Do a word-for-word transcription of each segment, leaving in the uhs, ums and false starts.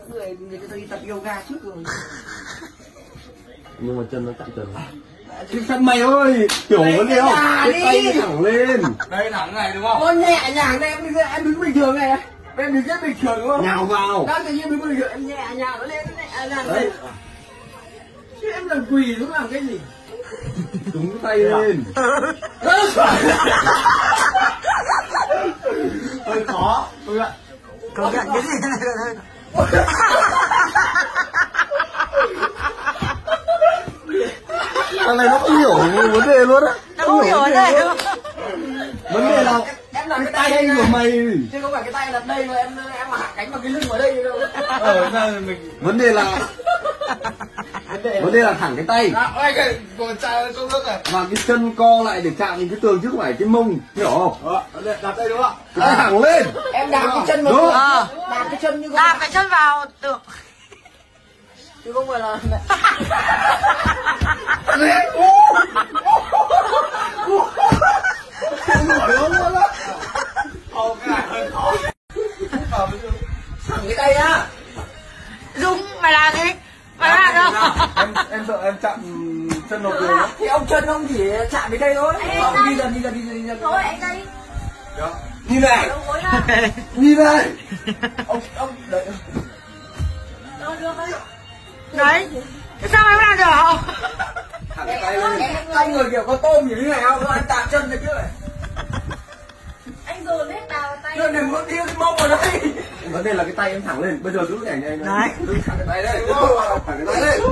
người người ta đi tập yoga trước rồi. Nhưng mà chân nó chạm chân. Cái thân mày ơi, hiểu vấn đề không? Cái tay thẳng lên. Đây thẳng này đúng không? Ôi nhẹ nhàng đây, em đứng, em đứng bình thường này. Em đứng rất bình thường đúng không? Nhào vào. Đang tự nhiên đứng bình thường, em nhẹ nhàng nó lên, nhẹ nhàng lên. Chứ em làm quỳ lúc làm cái gì? Đúng cái tay lên. Hơi khó. Tôi ạ. Công nhận cái gì này? Thằng này nó không hiểu vấn đề luôn á. Nó không hiểu vấn đề đâu. Vấn đề là em làm cái tay của mày. Chứ không phải cái tay là đây mà em em hạ cánh vào cái lưng ở đây đâu. Ờ sao mình Vấn đề là vấn đề là thẳng cái tay. ôi cái còn sao không nước này. Và cái chân co lại để chạm đến cái tường chứ không phải cái mông, hiểu không? Ờ, đặt đây đúng không? Cái tay thẳng lên. Em đạp cái chân vào. Đúng. Ờ. Đạp cái chân như không. Đạp cái chân vào tường. Chứ không phải là Ồ cái này hơi khó. thẳng cái tay á. Dũng mày làm gì? Mày làm đâu? Em em sợ em chạm chân vào tường. Thì ông chân ông chỉ chạm cái đây thôi. Ông đi dần đi dần đi dần đi dần. Thôi anh đây. Nhìn này. Đầu gối ra. Nhìn này. Ông ông đợi. Đâu đưa đây. Đấy. Thế sao mày làm được không? Thẳng cái tay lên. Em tay người kiểu có tôm như thế này không? Anh tạm chân được chứ. Anh dồn hết vào tay. Rồi đừng có điêu cái mông vào đây. Vấn đề là cái tay em thẳng lên. Bây giờ giữ cái ảnh này. Đấy. Giữ thẳng cái tay lên. Thẳng cái tay lên.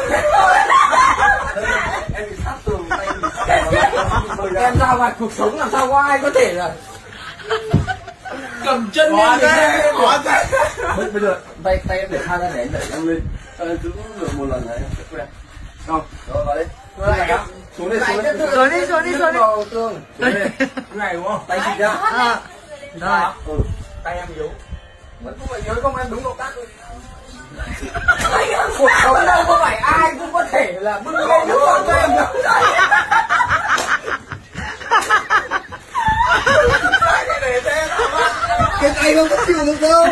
Em bị sát tường tay bị sát tường. Em ra ngoài cuộc sống làm sao có ai có thể là cầm chân Khó lên để thế, lên khó thế. Bây bây giờ tay tay em để hai ra để em đẩy em lên. Ờ, giữ được một lần này em sẽ quen. Không, rồi vào đây. Xuống đây, xuống đây. Xuống đi, xuống đi, xuống đi. vào tường. Xuống đây. Cái này đúng không? Tay chị ra. À. Rồi. Ừ. Tay em yếu. Vẫn không phải nhớ không em đúng động tác thôi. Cuộc sống đâu có phải ai cũng có thể là bưng lên nước con cho em được. Cái tay không có chịu được đâu.